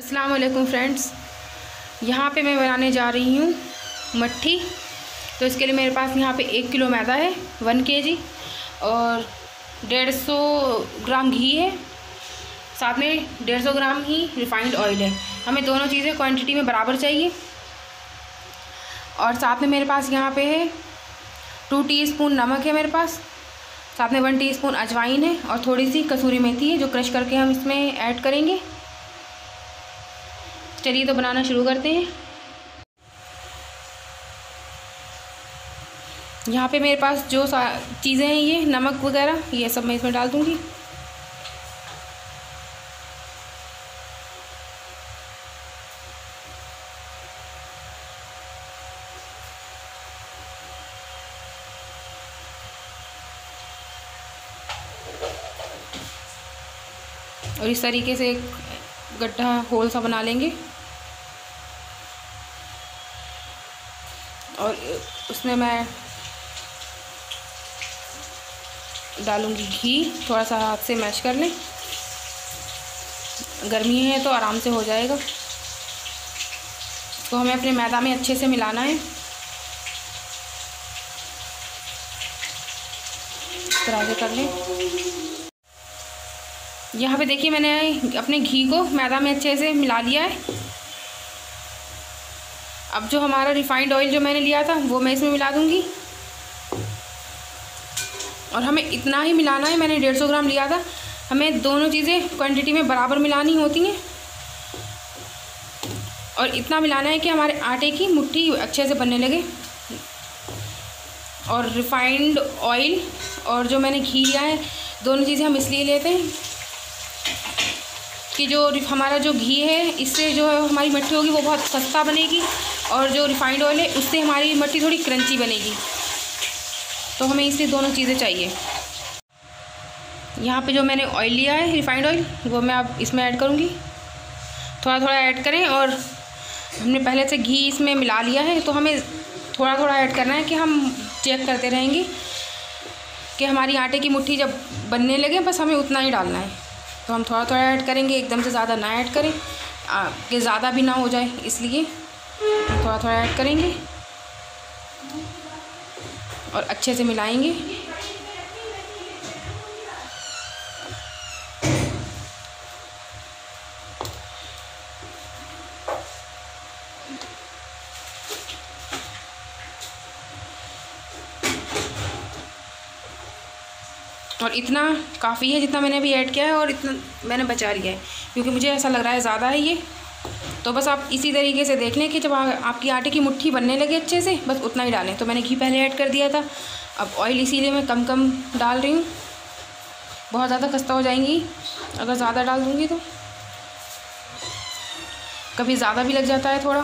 अस्सलाम वालेकुम फ्रेंड्स, यहाँ पे मैं बनाने जा रही हूँ मट्ठी। तो इसके लिए मेरे पास यहाँ पे 1 किलो मैदा है, 1 kg, और 150 ग्राम घी है, साथ में 150 ग्राम ही रिफाइंड ऑयल है। हमें दोनों चीज़ें क्वांटिटी में बराबर चाहिए। और साथ में मेरे पास यहाँ पे है 2 टीस्पून नमक है मेरे पास, साथ में 1 टीस्पून अजवाइन है, और थोड़ी सी कसूरी मेथी है जो क्रश करके हम इसमें ऐड करेंगे। चलिए तो बनाना शुरू करते हैं। यहाँ पे मेरे पास जो चीज़ें हैं, ये नमक वगैरह ये सब मैं इसमें डाल दूँगी। और इस तरीके से एक गड्ढा होल सा बना लेंगे, और उसमें मैं डालूंगी घी। थोड़ा सा हाथ से मैश कर लें, गर्मी है तो आराम से हो जाएगा। तो हमें अपने मैदा में अच्छे से मिलाना है, इस तरह से कर लें। यहाँ पे देखिए मैंने अपने घी को मैदा में अच्छे से मिला लिया है। अब जो हमारा रिफाइंड ऑयल जो मैंने लिया था वो मैं इसमें मिला दूँगी, और हमें इतना ही मिलाना है। मैंने 150 ग्राम लिया था, हमें दोनों चीज़ें क्वांटिटी में बराबर मिलानी होती हैं। और इतना मिलाना है कि हमारे आटे की मुट्ठी अच्छे से बनने लगे। और रिफाइंड ऑयल और जो मैंने घी लिया है, दोनों चीज़ें हम इसलिए लेते हैं कि जो हमारा जो घी है, इससे जो है हमारी मट्ठी होगी वो बहुत सस्ता बनेगी, और जो रिफाइंड ऑयल है उससे हमारी मट्ठी थोड़ी क्रंची बनेगी। तो हमें इसलिए दोनों चीज़ें चाहिए। यहाँ पे जो मैंने ऑयल लिया है रिफाइंड ऑयल, वो मैं अब इसमें ऐड करूँगी। थोड़ा थोड़ा ऐड करें, और हमने पहले से घी इसमें मिला लिया है, तो हमें थोड़ा थोड़ा ऐड करना है कि हम चेक करते रहेंगे कि हमारी आटे की मुट्ठी जब बनने लगे, बस हमें उतना ही डालना है। तो हम थोड़ा थोड़ा ऐड करेंगे, एकदम से ज़्यादा ना ऐड करें कि ज़्यादा भी ना हो जाए, इसलिए थोड़ा थोड़ा ऐड करेंगे और अच्छे से मिलाएंगे। और इतना काफ़ी है जितना मैंने अभी ऐड किया है, और इतना मैंने बचा लिया है क्योंकि मुझे ऐसा लग रहा है ज़्यादा है ये। तो बस आप इसी तरीके से देख लें कि जब आपकी आटे की मुट्ठी बनने लगे अच्छे से, बस उतना ही डालें। तो मैंने घी पहले ऐड कर दिया था, अब ऑयल इसीलिए मैं कम कम डाल रही हूँ। बहुत ज़्यादा खस्ता हो जाएंगी अगर ज़्यादा डाल दूँगी, तो कभी ज़्यादा भी लग जाता है थोड़ा।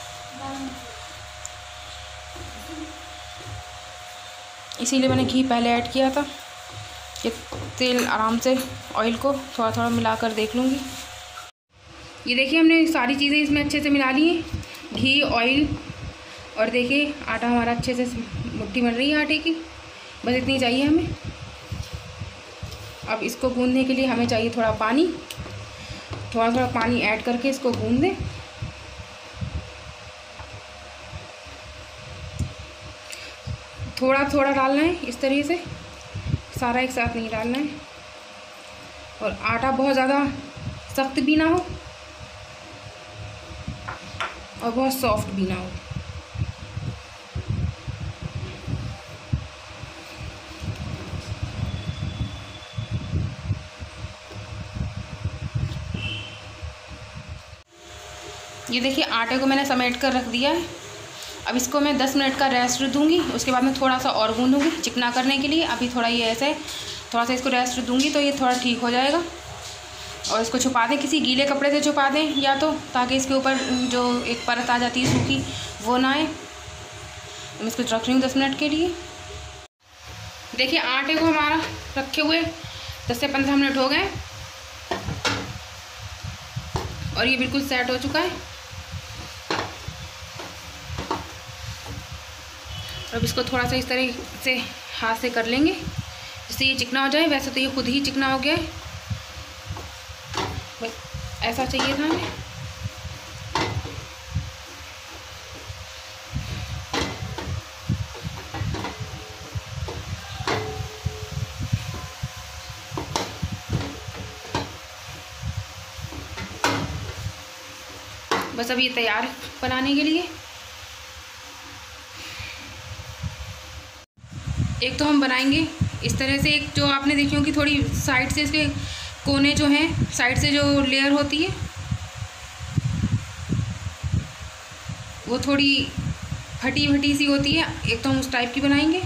इसीलिए मैंने घी पहले ऐड किया था कि तेल आराम से ऑयल को थोड़ा थोड़ा मिलाकर देख लूँगी। ये देखिए हमने सारी चीज़ें इसमें अच्छे से मिला ली हैं, घी, ऑयल, और देखिए आटा हमारा अच्छे से मुट्ठी बन रही है आटे की। बस इतनी चाहिए हमें। अब इसको गूँधने के लिए हमें चाहिए थोड़ा पानी। थोड़ा थोड़ा पानी ऐड करके इसको गूँध दें। थोड़ा थोड़ा डालना है इस तरीके से, सारा एक साथ नहीं डालना है। और आटा बहुत ज़्यादा सख्त भी ना हो और बहुत सॉफ्ट भी ना हो। ये देखिए आटे को मैंने समेट कर रख दिया है। अब इसको मैं 10 मिनट का रेस्ट दूंगी, उसके बाद मैं थोड़ा सा और गूँधूँगी चिकना करने के लिए। अभी थोड़ा ये ऐसे थोड़ा सा इसको रेस्ट दूंगी तो ये थोड़ा ठीक हो जाएगा। और इसको छुपा दें, किसी गीले कपड़े से छुपा दें या तो, ताकि इसके ऊपर जो एक परत आ जाती है सूखी, वो ना आए। मैं इसको रख रही हूँ 10 मिनट के लिए। देखिए आटे को हमारा रखे हुए 10 से 15 मिनट हो गए, और ये बिल्कुल सेट हो चुका है। अब इसको थोड़ा सा इस तरह से हाथ से कर लेंगे जिससे ये चिकना हो जाए। वैसे तो ये खुद ही चिकना हो गया है, बस ऐसा चाहिए था हमें। बस अब ये तैयार बनाने के लिए। एक तो हम बनाएंगे इस तरह से, एक जो आपने देखी होगी थोड़ी साइड से इसके कोने जो हैं, साइड से जो लेयर होती है वो थोड़ी फटी फटी सी होती है, एक तो हम उस टाइप की बनाएंगे।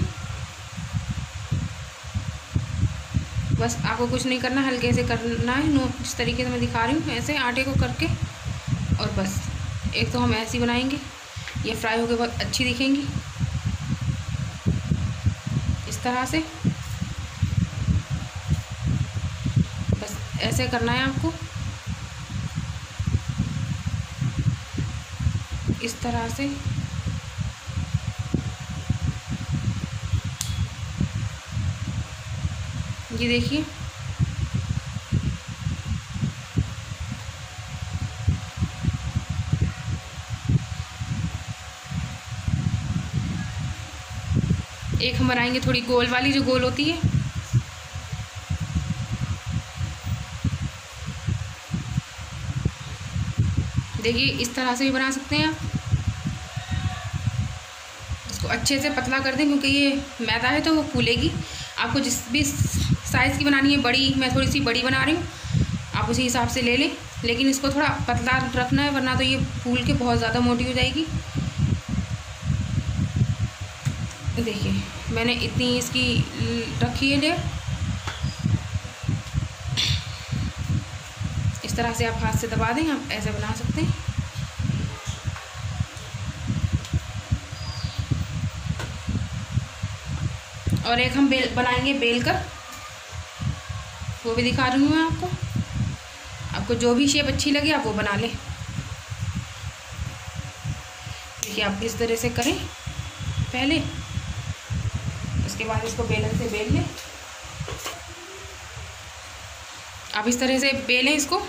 बस आपको कुछ नहीं करना, हल्के से करना है, जिस तरीके से मैं दिखा रही हूँ ऐसे आटे को करके। और बस एक तो हम ऐसी बनाएंगे, ये फ्राई होकर बहुत अच्छी दिखेंगी इस तरह से। बस ऐसे करना है आपको, इस तरह से। ये देखिए एक हम बनाएंगे थोड़ी गोल वाली, जो गोल होती है। देखिए इस तरह से भी बना सकते हैं आप। इसको अच्छे से पतला कर दें, क्योंकि ये मैदा है तो वो फूलेगी। आपको जिस भी साइज़ की बनानी है, बड़ी, मैं थोड़ी सी बड़ी बना रही हूँ, आप उसी हिसाब से ले लें। लेकिन इसको थोड़ा पतला रखना है, वरना तो ये फूल के बहुत ज़्यादा मोटी हो जाएगी। देखिए मैंने इतनी इसकी रखी है लेयर। इस तरह से आप हाथ से दबा दें, आप ऐसे बना सकते हैं। और एक हम बनाएंगे बेल कर, वो भी दिखा रही हूँ मैं आपको। आपको जो भी शेप अच्छी लगे आप वो बना लें। देखिए आप इस तरह से करें पहले, उसके बाद इसको बेलन से बेल लें। आप इस तरह से बेलें इसको।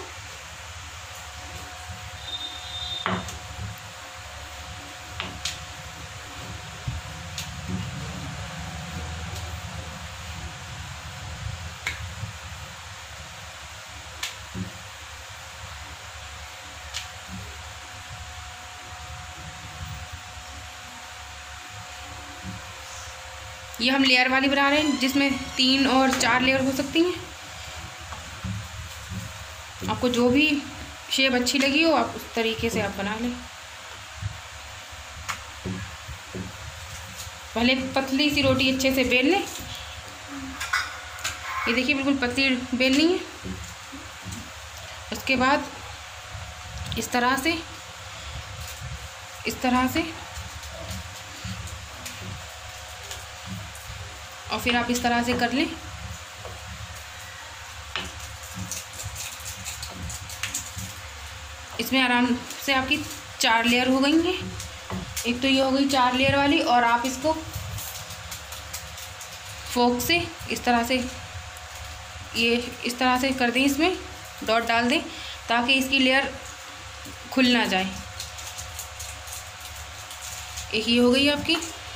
ये हम लेयर वाली बना रहे हैं, जिसमें 3 और 4 लेयर हो सकती हैं। आपको जो भी शेप अच्छी लगी हो आप उस तरीके से आप बना लें। पहले पतली सी रोटी अच्छे से बेल लें। ये देखिए बिल्कुल पतली बेलनी है। उसके बाद इस तरह से, इस तरह से, और फिर आप इस तरह से कर लें। इसमें आराम से आपकी 4 लेयर हो गई हैं। एक तो ये हो गई 4 लेयर वाली, और आप इसको फोक से इस तरह से, ये इस तरह से कर दें, इसमें डॉट डाल दें ताकि इसकी लेयर खुल ना जाए। एक ये हो गई आपकी।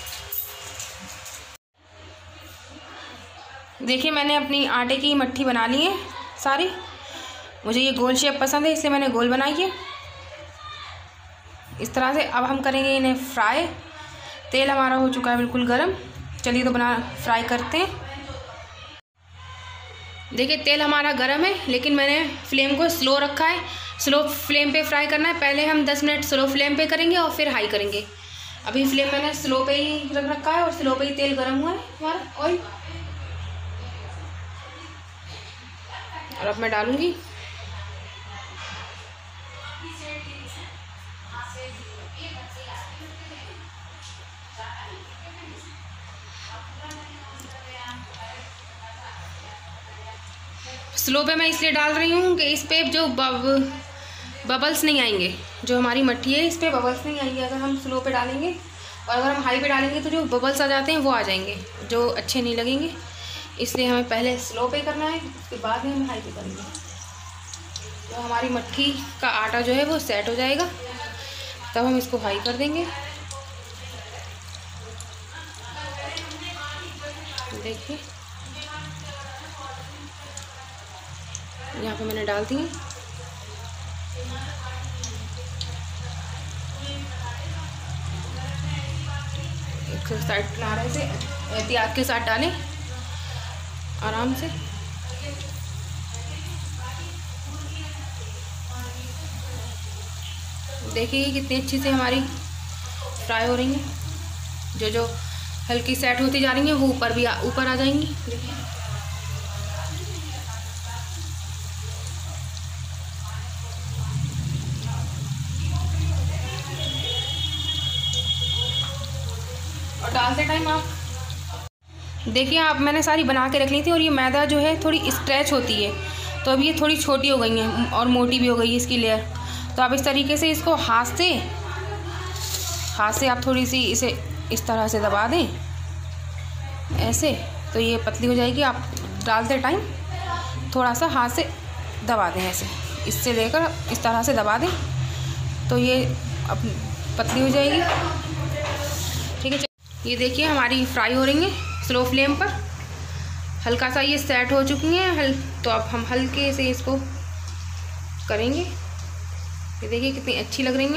देखिए मैंने अपनी आटे की मट्ठी बना ली है सारी। मुझे ये गोल शेप पसंद है, इसलिए मैंने गोल बनाई है इस तरह से। अब हम करेंगे इन्हें फ्राई। तेल हमारा हो चुका है बिल्कुल गरम। चलिए तो फ्राई करते हैं। देखिए तेल हमारा गरम है, लेकिन मैंने फ्लेम को स्लो रखा है। स्लो फ्लेम पे फ्राई करना है। पहले हम 10 मिनट स्लो फ्लेम पे करेंगे और फिर हाई करेंगे। अभी फ्लेम मैंने स्लो पे ही रख रखा है और स्लो पे ही तेल गरम हुआ है हमारा ऑयल। और अब मैं डालूंगी स्लो पे। मैं इसलिए डाल रही हूँ कि इस पे जो बबल्स नहीं आएंगे। जो हमारी मट्ठी है इस पे बबल्स नहीं आएंगे अगर हम स्लो पे डालेंगे। और अगर हम हाई पे डालेंगे तो जो बबल्स आ जाते हैं वो आ जाएंगे, जो अच्छे नहीं लगेंगे। इसलिए हमें पहले स्लो पे करना है, उसके बाद में हम हाई पे करेंगे। तो हमारी मट्ठी का आटा जो है वो सेट हो जाएगा, तब हम इसको हाई कर देंगे। देखिए यहाँ पे मैंने डाल दी। साइड किनारे से एहतियात के साथ डालें आराम से। देखिए कितनी अच्छी से हमारी फ्राई हो रही है। जो जो हल्की सेट होती जा रही हैं वो ऊपर आ जाएंगी। देखिए और डालते टाइम आप देखिए, आप मैंने सारी बना के रख ली थी और ये मैदा जो है थोड़ी स्ट्रेच होती है, तो अब ये थोड़ी छोटी हो गई है और मोटी भी हो गई है इसकी लेयर। तो आप इस तरीके से इसको हाथ से आप थोड़ी सी इसे इस तरह से दबा दें ऐसे, तो ये पतली हो जाएगी। आप डालते टाइम थोड़ा सा हाथ से दबा दें ऐसे, इससे लेकर इस तरह से दबा दें तो ये अब पतली हो जाएगी। ठीक है, ये देखिए हमारी फ्राई हो रही है स्लो फ्लेम पर। हल्का सा ये सेट हो चुकी हैं तो अब हम हल्के से इसको करेंगे। ये देखिए कितनी अच्छी लग रही हैं।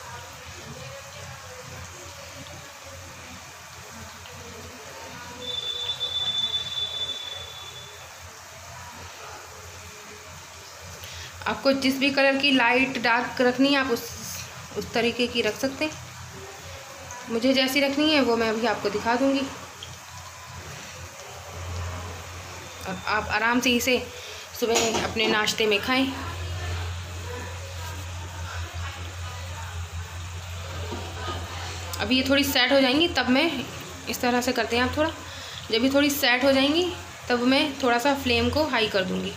आपको जिस भी कलर की लाइट डार्क रखनी है आप उस तरीके की रख सकते हैं। मुझे जैसी रखनी है वो मैं अभी आपको दिखा दूंगी। और आप आराम से इसे सुबह अपने नाश्ते में खाएं। अभी ये थोड़ी सेट हो जाएंगी तब मैं इस तरह से करते हैं आप थोड़ा। जब ये थोड़ी सेट हो जाएंगी तब मैं थोड़ा सा फ्लेम को हाई कर दूंगी।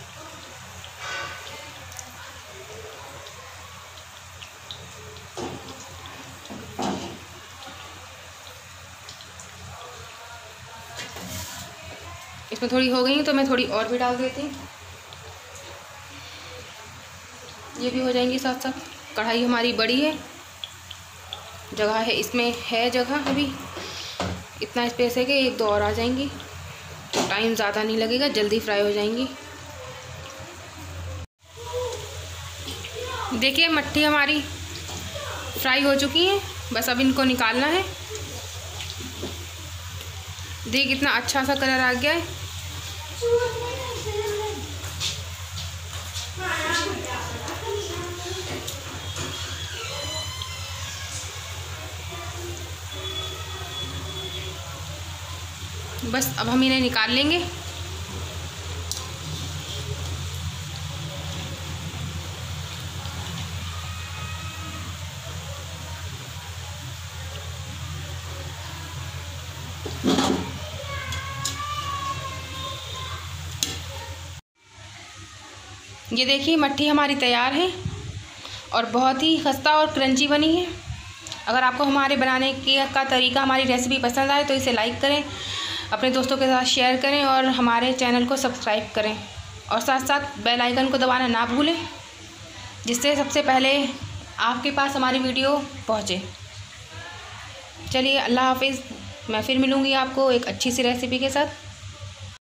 इसमें थोड़ी हो गई तो मैं थोड़ी और भी डाल देती हूँ। ये भी हो जाएंगी साथ साथ। कढ़ाई हमारी बड़ी है, जगह है इसमें, है जगह अभी इतना स्पेस है कि एक दो और आ जाएंगी। टाइम ज़्यादा नहीं लगेगा, जल्दी फ्राई हो जाएंगी। देखिए मट्ठी हमारी फ्राई हो चुकी है, बस अब इनको निकालना है। देखिए कितना अच्छा सा कलर आ गया है। बस अब हम इन्हें निकाल लेंगे। ये देखिए मट्ठी हमारी तैयार है और बहुत ही खस्ता और क्रंची बनी है। अगर आपको हमारे बनाने का तरीका, हमारी रेसिपी पसंद आए तो इसे लाइक करें, अपने दोस्तों के साथ शेयर करें और हमारे चैनल को सब्सक्राइब करें और साथ साथ बेल आइकन को दबाना ना भूलें, जिससे सबसे पहले आपके पास हमारी वीडियो पहुंचे। चलिए अल्लाह हाफिज़। मैं फिर मिलूँगी आपको एक अच्छी सी रेसिपी के साथ।